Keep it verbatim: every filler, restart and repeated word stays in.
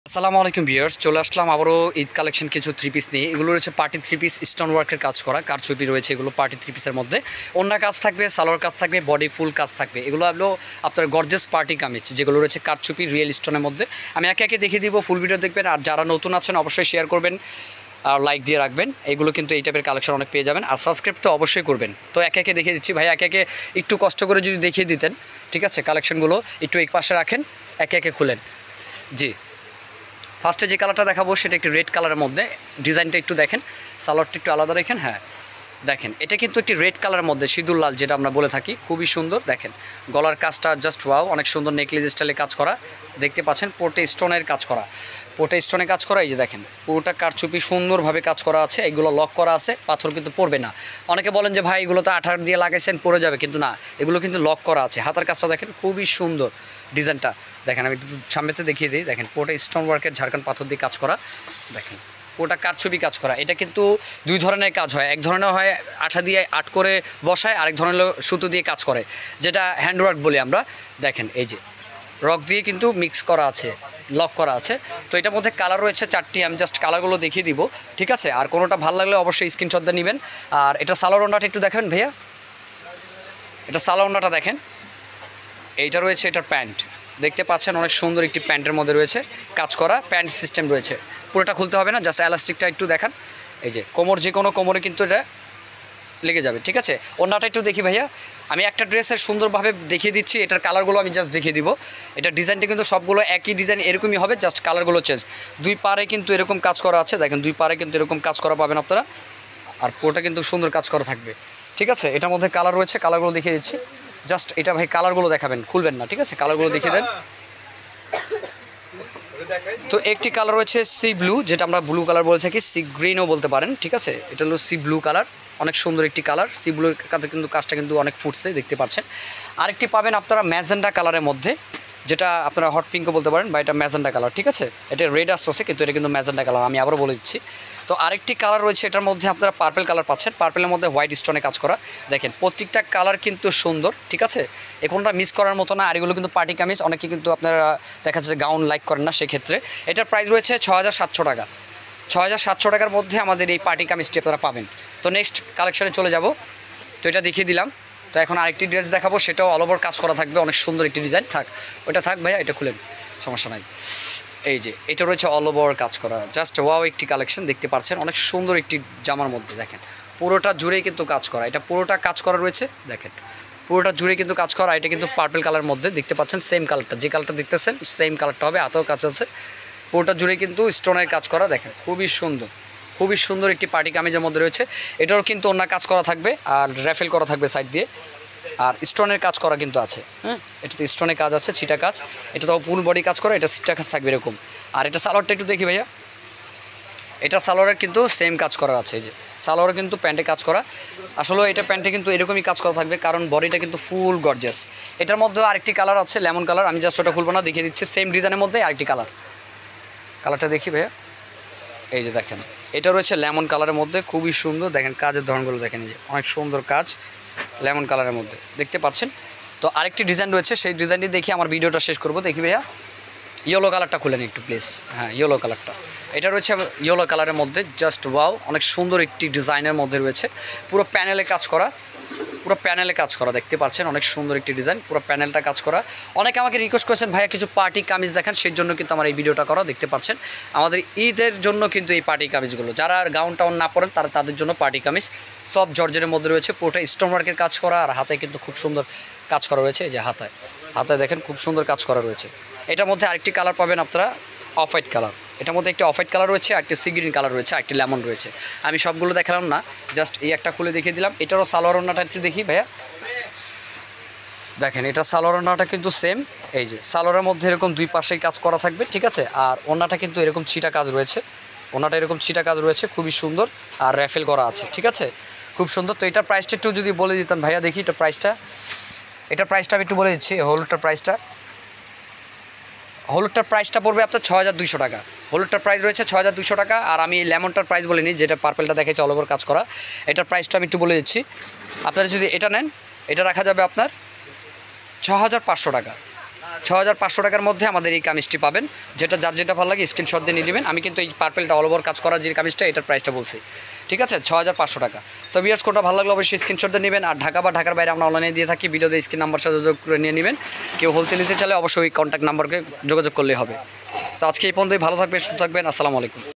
আসসালামু আলাইকুম ভিউয়ার্স, চলে আসলাম আবারও ঈদ কালেকশন কিছু থ্রি পিস নিয়ে। এগুলো রয়েছে পার্টি থ্রি পিস, স্টোন ওয়ার্কের কাজ করা কারচুপি রয়েছে। এগুলো পার্টি থ্রি পিসের মধ্যে অন্য কাজ থাকবে, সালোয়ার কাজ থাকবে, বডি ফুল কাজ থাকবে। এগুলো হলো আপনার গর্জেস পার্টি কামিজ, যেগুলো রয়েছে কারচুপি রিয়েল স্টোনের মধ্যে। আমি একে একে দেখিয়ে দিব, ফুল ভিডিও দেখবেন। আর যারা নতুন আছেন অবশ্যই শেয়ার করবেন আর লাইক দিয়ে রাখবেন। এগুলো কিন্তু এই টাইপের কালেকশন অনেক পেয়ে যাবেন। আর সাবস্ক্রাইব তো অবশ্যই করবেন। তো একে একে দেখিয়ে দিচ্ছি ভাই, একে একে একটু কষ্ট করে যদি দেখিয়ে দিতেন, ঠিক আছে? কালেকশনগুলো একটু এক পাশে রাখেন, একে একে খুলেন। জি, ফার্স্টে যে কালারটা দেখাবো সেটা একটি রেড কালারের মধ্যে। ডিজাইনটা একটু দেখেন, সালোয়ারটা একটু আলাদা রাখেন। হ্যাঁ দেখেন, এটা কিন্তু একটি রেড কালারের মধ্যে, সিঁদুর লাল যেটা আমরা বলে থাকি। খুবই সুন্দর দেখেন, গলার কাজটা জাস্ট ওয়াও, অনেক সুন্দর নেকলেস স্টাইলে কাজ করা দেখতে পাচ্ছেন। পোটে স্টোনের কাজ করা, পোটে স্টোনে কাজ করা। এই যে দেখেন, পুরোটা কারচুপি সুন্দরভাবে কাজ করা আছে। এগুলো লক করা আছে, পাথর কিন্তু পড়বে না। অনেকে বলেন যে ভাই এগুলো তো আঠার দিয়ে লাগাইছেন পড়ে যাবে, কিন্তু না, এগুলো কিন্তু লক করা আছে। হাতার কাজটা দেখেন, খুবই সুন্দর ডিজাইনটা দেখেন। আমি একটু সামনেতে দেখিয়ে দিই, দেখেন পুরোটা স্টোন ওয়ার্কের ঝাড়খান্ড পাথর দিয়ে কাজ করা। দেখেন পুরোটা কারচুপি কাজ করা। এটা কিন্তু দুই ধরনের কাজ হয়, এক ধরনের হয় আঠা দিয়ে আট করে বসায়, আরেক ধরনের সুতো দিয়ে কাজ করে, যেটা হ্যান্ডওয়ার্ক বলি আমরা। দেখেন এই যে রক দিয়ে কিন্তু মিক্স করা আছে, লক করা আছে। তো এটার মধ্যে কালার রয়েছে চারটি, আমি জাস্ট কালারগুলো দেখিয়ে দিব, ঠিক আছে? আর কোনোটা ভালো লাগলে অবশ্যই স্ক্রিনশট দিয়ে নেবেন। আর এটা সালোয়ার ওড়নাটা একটু দেখেন ভাইয়া, এটা সালোয়ার ওড়নাটা দেখেন। এইটা রয়েছে এটার প্যান্ট, দেখতে পাচ্ছেন অনেক সুন্দর একটি প্যান্টের মধ্যে রয়েছে কাজ করা, প্যান্ট সিস্টেম রয়েছে। পুরোটা খুলতে হবে না, জাস্ট এলাস্টিকটা একটু দেখান। এই যে কোমর, যে কোনো কোমরে কিন্তু এটা লেগে যাবে, ঠিক আছে? ওড়নাটা একটু দেখি ভাইয়া, আমি একটা ড্রেসের সুন্দরভাবে দেখিয়ে দিচ্ছি। এটার কালারগুলো আমি জাস্ট দেখিয়ে দিব। এটা ডিজাইনটা কিন্তু সবগুলো একই ডিজাইন, এরকমই হবে, জাস্ট কালারগুলো চেঞ্জ। দুই পারে কিন্তু এরকম কাজ করা আছে, দেখেন দুই পারে কিন্তু এরকম কাজ করা পাবেন আপনারা। আর পুরোটা কিন্তু সুন্দর কাজ করা থাকবে, ঠিক আছে? এটার মধ্যে কালার রয়েছে, কালারগুলো দেখিয়ে দিচ্ছি। জাস্ট এটা ভাই কালারগুলো দেখাবেন, খুলবেন না, ঠিক আছে? কালারগুলো দেখিয়ে দেন। তো একটি কালার রয়েছে সি ব্লু, যেটা আমরা ব্লু কালার বলে থাকি, সি গ্রিনও বলতে পারেন, ঠিক আছে? এটা হলো সি ব্লু কালার, অনেক সুন্দর একটি কালার। সি ব্লুর কাছে কিন্তু কাজটা কিন্তু অনেক ফুটছে, দেখতে পাচ্ছেন। আরেকটি পাবেন আপনারা ম্যাজেন্ডা কালারের মধ্যে, যেটা আপনারা হট পিঙ্কও বলতে পারেন, বা এটা ম্যাজেন্ডা কালার, ঠিক আছে? এটা রেড আসছে, কিন্তু এটা কিন্তু ম্যাজেন্ডা কালার, আমি আবারও বলে দিচ্ছি। তো আরেকটি কালার রয়েছে, এটার মধ্যে আপনারা পার্পেল কালার পাচ্ছেন, পার্পেলের মধ্যে হোয়াইট স্টোনে কাজ করা। দেখেন প্রত্যেকটা কালার কিন্তু সুন্দর, ঠিক আছে? এখনটা মিস করার মতো না। আর এগুলো কিন্তু পার্টি কামিজ, অনেকে কিন্তু আপনারা দেখা যাচ্ছে গাউন লাইক করেন না, সেক্ষেত্রে এটার প্রাইস রয়েছে ছ হাজার সাতশো টাকা। ছ হাজার সাতশো টাকার মধ্যে আমাদের এই পার্টি কামিজটি আপনারা পাবেন। তো নেক্সট কালেকশনে চলে যাব। তো এটা দেখিয়ে দিলাম। তো এখন আরেকটি ড্রেস দেখাবো, সেটাও অল ওভার কাজ করা থাকবে, অনেক সুন্দর একটি ডিজাইন। থাক ওইটা থাক ভাইয়া, এটা খুলেন, সমস্যা নাই। এই যে এটা রয়েছে অল ওভার কাজ করা, জাস্ট ওয়াও একটি কালেকশন, দেখতে পাচ্ছেন অনেক সুন্দর একটি জামার মধ্যে। দেখেন পুরোটা জুড়েই কিন্তু কাজ করা, এটা পুরোটা কাজ করা রয়েছে। দেখেন পুরোটা জুড়ে কিন্তু কাজ করা। এটা কিন্তু পার্পল কালার মধ্যে, দেখতে পাচ্ছেন সেম কালারটা, যে কালারটা দেখতেছেন সেম কালারটা হবে, হাতেও কাজ আছে। পুরোটা জুড়ে কিন্তু স্টোনের কাজ করা। দেখেন খুবই সুন্দর, খুবই সুন্দর একটি পার্টি কামিজের মধ্যে রয়েছে। এটারও কিন্তু অন্য কাজ করা থাকবে, আর র্যাফেল করা থাকবে সাইড দিয়ে, আর স্টোনের কাজ করা কিন্তু আছে। হ্যাঁ, এটাতে স্টোনের কাজ আছে, ছিটা কাজ। এটা তো ফুল বডি কাজ করা, এটা ছিটা কাজ থাকবে এরকম। আর এটা সালোয়ারটা একটু দেখি ভাইয়া, এটা সালোয়ারের কিন্তু সেম কাজ করা আছে। এই যে সালোয়ারে কিন্তু প্যান্টে কাজ করা। আসলে এটা প্যান্টে কিন্তু এরকমই কাজ করা থাকবে, কারণ বডিটা কিন্তু ফুল গর্জিয়াস। এটার মধ্যে আরেকটি কালার আছে, লেমন কালার, আমি জাস্ট ওটা খুলবো না, দেখিয়ে দিচ্ছি। সেম ডিজাইনের মধ্যে আরেকটি কালার, কালারটা দেখি ভাইয়া। এই যে দেখেন, এটা রয়েছে লেমন কালারের মধ্যে, খুবই সুন্দর। দেখেন কাজের ধরনগুলো দেখেন, এই যে অনেক সুন্দর কাজ লেমন কালারের মধ্যে, দেখতে পাচ্ছেন। তো আরেকটি ডিজাইন রয়েছে, সেই ডিজাইনটি দেখি আমার ভিডিওটা শেষ করব। দেখি ভাইয়া, ইয়েলো কালারটা খুলেন একটু প্লিজ। হ্যাঁ, ইয়েলো কালারটা, এটা রয়েছে ইয়েলো কালারের মধ্যে, জাস্ট ওয়াও, অনেক সুন্দর একটি ডিজাইনের মধ্যে রয়েছে। পুরো প্যানেলে কাজ করা, পুরো প্যানেলে কাজ করা, দেখতে পাচ্ছেন অনেক সুন্দর একটি ডিজাইন, পুরো প্যানেলটা কাজ করা। অনেকে আমাকে রিকোয়েস্ট করেছেন ভাইয়া কিছু পার্টি কামিজ দেখেন, সেই জন্য কিন্তু আমার এই ভিডিওটা করা। দেখতে পাচ্ছেন আমাদের ঈদের জন্য কিন্তু এই পার্টি কামিজগুলো, যারা গাউন টাউন না পড়েন তারা তাদের জন্য পার্টি কামিজ, সব জর্জের মধ্যে রয়েছে। পুরোটা স্টোন ওয়ার্কের কাজ করা, আর হাতে কিন্তু খুব সুন্দর কাজ করা রয়েছে। এই যে হাতায়, হাতায় দেখেন খুব সুন্দর কাজ করা রয়েছে। এটার মধ্যে আরেকটি কালার পাবেন আপনারা, অফ হোয়াইট কালার। এটার মধ্যে একটি অফ হোয়াইট কালার রয়েছে, একটি সি গ্রিন কালার রয়েছে, একটি লেমন রয়েছে। আমি সবগুলো দেখালাম না, জাস্ট এই একটা খুলে দেখিয়ে দিলাম। এটারও সালোয়ার ওড়নাটা একটু দেখি ভাইয়া। দেখেন এটা সালোয়ার ওড়নাটা কিন্তু সেম। এই যে সালোয়ারের মধ্যে এরকম দুই পাশেই কাজ করা থাকবে, ঠিক আছে? আর ওড়নাটা কিন্তু এরকম ছিটা কাজ রয়েছে, ওড়নাটা এরকম ছিটা কাজ রয়েছে, খুবই সুন্দর। আর র্যাফেল করা আছে, ঠিক আছে? খুব সুন্দর। তো এটার প্রাইসটা একটু যদি বলে দিতাম ভাইয়া, দেখি এটা প্রাইসটা, এটার প্রাইসটা আমি একটু বলে দিচ্ছি। হলুদটার প্রাইসটা, হলুদটার প্রাইসটা পড়বে আপনার ছ হাজার দুইশো টাকা। হলুদটার প্রাইস রয়েছে ছ হাজার দুইশো টাকা। আর আমি লেমনটার প্রাইস বলিনি, যেটা পার্পেলটা দেখেছি অল ওভার কাজ করা, এটার প্রাইসটা আমি একটু বলে দিচ্ছি। আপনারা যদি এটা নেন, এটা রাখা যাবে আপনার ছ হাজার পাঁচশো টাকা। ছ হাজার পাঁচশো টাকার মধ্যে আমাদের এই কামিজটি পাবেন, যেটা যার যেটা ভালো লাগে স্ক্রিনশট দিয়ে নিয়ে নেবেন। আমি কিন্তু এই পার্পেলটা অল ওভার কাজ করা যে কামিজটা এটার প্রাইসটা বলছি, ঠিক আছে, ছ হাজার পাঁচশো টাকা। তো ভিউয়ার্স কোনটা ভালো লাগলো অবশ্যই স্ক্রিনশট দিয়ে নেবেন। আর ঢাকা বা ঢাকার বাইরে আমরা অনলাইনে দিয়ে থাকি, ভিডিওতে স্ক্রিন নাম্বার সাথে যোগ করে নিয়ে নেবেন। কেউ হোলসেল নিতে চাইলে অবশ্যই কন্ট্যাক্ট নাম্বারকে যোগাযোগ করলেই হবে। তো আজকে এই পর্যন্তই, ভালো থাকবেন, সুস্থ থাকবেন, আসসালামু আলাইকুম।